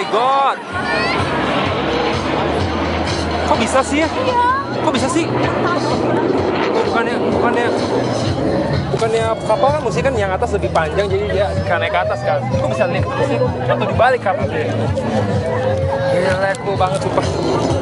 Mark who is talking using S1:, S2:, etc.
S1: my god. Kok bisa sih ya? Kok bisa sih? Bukannya kapal kan mesti kan yang atas lebih panjang, jadi dia kan naik ke atas kan. Kok bisa lift terus sih? Atau dibalik kapal dia? Gila, cool banget sumpah.